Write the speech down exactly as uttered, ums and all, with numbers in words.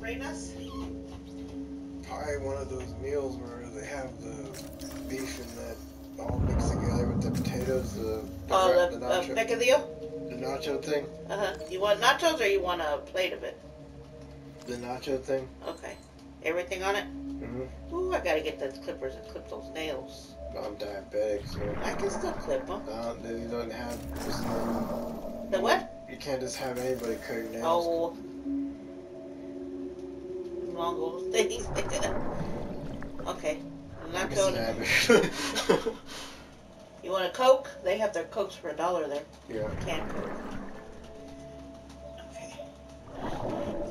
bring us? Probably one of those meals where they have the beef and that all mixed together with the potatoes, the, the Oh, the, the uh, nacho, picadillo? the nacho thing. Uh huh. You want nachos or you want a plate of it? The nacho thing. Okay. Everything on it? Mm-hmm. Ooh, I gotta get those clippers and clip those nails. I'm diabetic, so I can still clip them. uh, you don't have just no, The what? You can't just have anybody cut your nails. Oh. Long old things. Okay. I'm not going to. You want a Coke? They have their Cokes for a dollar there. Yeah. Canned Coke. Okay.